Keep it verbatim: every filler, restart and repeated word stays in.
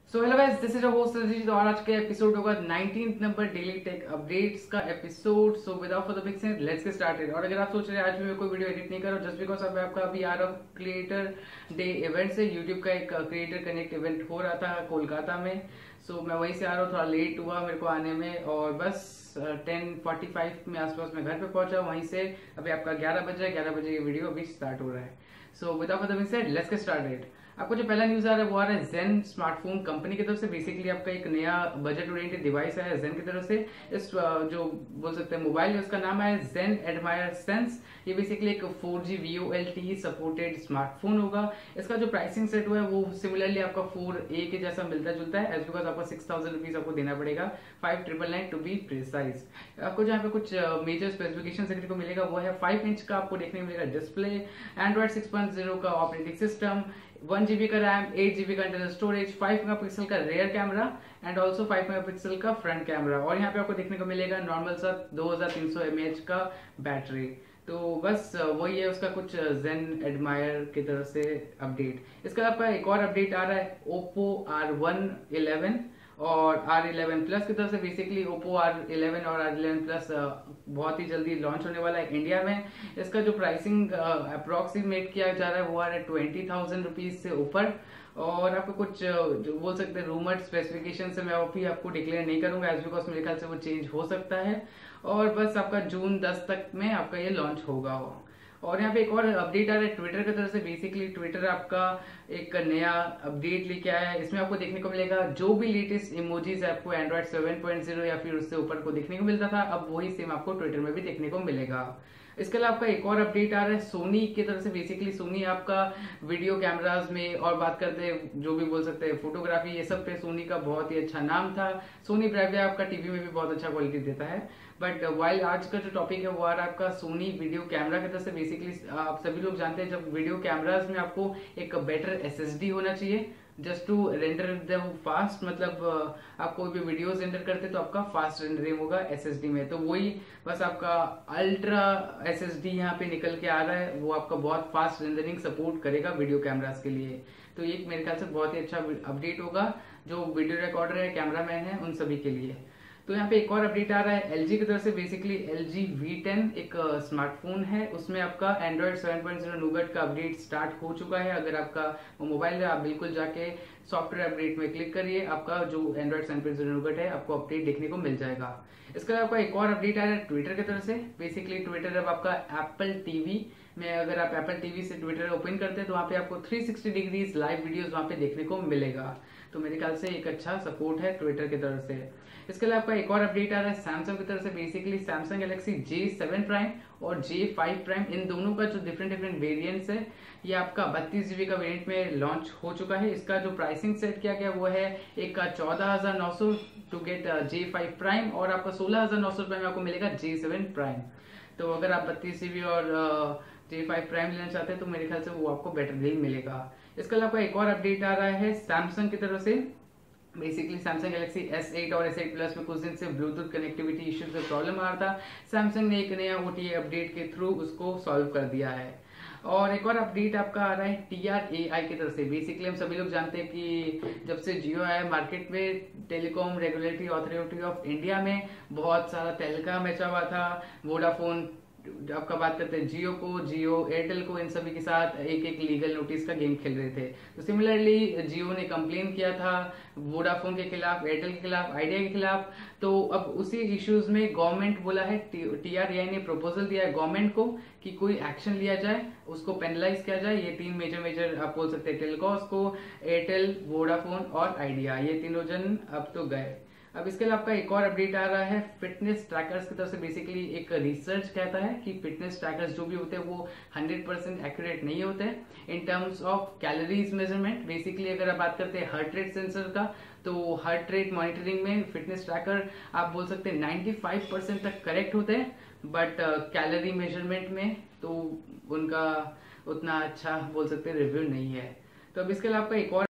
So hello guys, this is your host Ajit और आज के एपिसोड होगा nineteenth number daily tech updates का episode. So without for the big sense let's get started. और अगर आप सोच रहे हैं आज भी मैं कोई वीडियो एडिट नहीं कर रहा हूं जस्ट बिकॉज अब आपका अभी आ रहा हूं क्रिएटर डे इवेंट से। यूट्यूब का एक क्रिएटर कनेक्ट इवेंट हो रहा था कोलकाता में। सो so, मैं वहीं से आ रहा हूँ, थोड़ा लेट हुआ मेरे को आने में और बस टेन फोर्टी फाइव में आसपास मैं घर पे पहुंचा। वहीं से अभी आपका ग्यारह बजे ग्यारह बजे ये वीडियो अभी स्टार्ट हो रहा है। So without for the big sense let's get started. आपको जो पहला न्यूज आ रहा है वो आ रहा है जेन स्मार्टफोन कंपनी की तरफ से। बेसिकली आपका एक नया बजट ओरिएंटेड डिवाइस है जेन की तरफ से। इस जो बोल सकते हैं मोबाइल है उसका नाम है जेन एडमायर सेंस। ये बेसिकली एक four G V O L T supported smartphone होगा। इसका जो प्राइसिंग सेट हुआ है वो सिमिलरली आपका फोर ए के जैसा मिलता जुलता है। एज बिकॉज आपको सिक्स थाउजेंड रुपीज आपको देना पड़ेगा, five triple nine to be precise. आपको जहाँ पे कुछ मेजर स्पेसिफिकेशन देखने को मिलेगा वो है फाइव इंच का आपको देखने को मिलेगा display, Android six point zero का ऑपरेटिंग सिस्टम, वन जीबी का रैम, एट जीबी का इंटरनल स्टोरेज, फाइव मेगापिक्सल का rear camera and also five megapixel का फ्रंट कैमरा। और यहाँ पे आपको देखने को मिलेगा नॉर्मल सा दो हजार तीन सौ एम ए एच का बैटरी। तो बस वही है उसका कुछ जेन एडमायर की तरफ से अपडेट। इसका आपका एक और अपडेट आ रहा है ओप्पो आर वन इलेवन और आर इलेवन प्लस की तरफ से। बेसिकली ओप्पो आर इलेवन और आर इलेवन प्लस बहुत ही जल्दी लॉन्च होने वाला है इंडिया में। इसका जो प्राइसिंग अप्रोक्सीमेट किया जा रहा है वो आ रहा है ट्वेंटी थाउजेंड रुपीज से ऊपर। और आपको कुछ जो बोल सकते हैं रूमर्ड स्पेसिफिकेशन से मैं अभी आपको डिक्लेयर नहीं करूंगा एज बिकॉज मेरे ख्याल से वो चेंज हो सकता है। और बस आपका जून दस तक में आपका ये लॉन्च होगा। और यहाँ पे एक और अपडेट आ रहा है ट्विटर की तरफ से। बेसिकली ट्विटर आपका एक नया अपडेट लेके आया है। इसमें आपको देखने को मिलेगा जो भी लेटेस्ट इमोजीज आपको एंड्रॉइड सेवन पॉइंट जीरो या फिर उससे ऊपर को देखने को मिलता था अब वही सेम आपको ट्विटर में भी देखने को मिलेगा। इसके अलावा आपका एक और अपडेट आ रहा है सोनी की तरफ से। बेसिकली सोनी आपका वीडियो कैमराज में और बात करते हैं जो भी बोल सकते हैं फोटोग्राफी ये सब पे सोनी का बहुत ही अच्छा नाम था। सोनी ब्राविया आपका टीवी में भी बहुत अच्छा क्वालिटी देता है। बट वाइल आज का जो टॉपिक है वो आ रहा है आपका सोनी वीडियो कैमरा की तरफ से। बेसिकली आप सभी लोग जानते हैं जब वीडियो कैमराज में आपको एक बेटर एस एस डी होना चाहिए just to render the fast. मतलब आप कोई भी वीडियोस रेंडर करते तो आपका फास्ट रेंडरिंग होगा एसएसडी में। तो वही बस आपका अल्ट्रा एसएसडी यहाँ पे निकल के आ रहा है। वो आपका बहुत फास्ट रेंडरिंग सपोर्ट करेगा वीडियो कैमरास के लिए। तो ये मेरे ख्याल से बहुत ही अच्छा अपडेट होगा जो वीडियो रिकॉर्डर है, कैमरामैन है, उन सभी के लिए। तो यहाँ पे एक और अपडेट आ रहा है एलजी की तरफ से। बेसिकली एलजी वी टेन एक स्मार्टफोन है, उसमें आपका Android seven point zero Nougat का अपडेट स्टार्ट हो चुका है। अगर आपका वो मोबाइल है आप बिल्कुल जाके सॉफ्टवेयर अपडेट में क्लिक करिए, आपका जो Android seven point zero Nougat है आपको अपडेट देखने को मिल जाएगा। इसके अलावा आपका एक और अपडेट आ रहा है ट्विटर की तरफ से। बेसिकली ट्विटर अब आपका एप्पल टीवी में, अगर आप एप्पल टीवी से ट्विटर ओपन करते हैं तो वहाँ पे आपको three sixty degrees live videos वहाँ पे देखने को मिलेगा। तो मेरे ख्याल से एक अच्छा सपोर्ट है ट्विटर की तरफ से। इसके अलावा आपका एक और अपडेट आ रहा है सैमसंग की तरफ से। Basically Samsung Galaxy J seven prime और जे फाइव प्राइम इन दोनों का जो डिफरेंट डिफरेंट वेरिएंट्स है ये आपका बत्तीस जीबी का वेरिएंट में लॉन्च हो चुका है। इसका जो प्राइसिंग सेट किया गया वो है एक का चौदह हजार नौ सौ to get J five prime और आपका सोलह हजार नौ सौ रुपए में आपको मिलेगा जे सेवन प्राइम। तो अगर आप बत्तीस जीबी और जे फाइव प्राइम लेना चाहते हैं तो मेरे ख्याल से वो आपको बेटर डील मिलेगा। इसके अलावा एक और अपडेट आ रहा है सैमसंग की तरफ से। Basically Samsung Galaxy S eight और एस एट प्लस में कुछ दिन से ब्लूटूथ कनेक्टिविटी इश्यूज से प्रॉब्लम आ रहा था। सैमसंग ने एक नया ओटीए अपडेट के थ्रू उसको सॉल्व कर दिया है। और एक और अपडेट आपका आ रहा है टी आर ए आई की तरफ से। बेसिकली हम सभी लोग जानते हैं कि जब से जियो आया मार्केट में Telecom Regulatory Authority of India में बहुत सारा तहलका मचा हुआ था। वोडाफोन आपका बात करते हैं जियो को, जियो एयरटेल को, इन सभी के साथ एक एक लीगल नोटिस का गेम खेल रहे थे। तो सिमिलरली जियो ने कंप्लेन किया था वोडाफोन के खिलाफ, एयरटेल के खिलाफ, आइडिया के खिलाफ। तो अब उसी इश्यूज में गवर्नमेंट बोला है, टी आर ए आई ने प्रपोजल दिया है गवर्नमेंट को कि कोई एक्शन लिया जाए, उसको पेनलाइज किया जाए। ये तीन मेजर मेजर आप बोल सकते हैं टेलीकॉम को, एयरटेल, वोडाफोन और आइडिया, ये तीनों जन अब तो गए। अब इसके अलावा आपका एक और अपडेट आ रहा है फिटनेस ट्रैकर्स की तरफ से। बेसिकली एक रिसर्च कहता है कि फिटनेस ट्रैकर्स जो भी होते हैं वो हंड्रेड परसेंट एक्यूरेट नहीं होते in terms of calories measurement. Basically अगर आप बात करते हैं हार्ट रेट सेंसर का तो हार्ट रेट मॉनिटरिंग में फिटनेस ट्रैकर आप बोल सकते हैं नाइन्टी फाइव परसेंट तक करेक्ट होते हैं, बट कैलोरी मेजरमेंट में तो उनका उतना अच्छा बोल सकते हैं रिव्यू नहीं है। तो अब इसके अलावा आपका एक और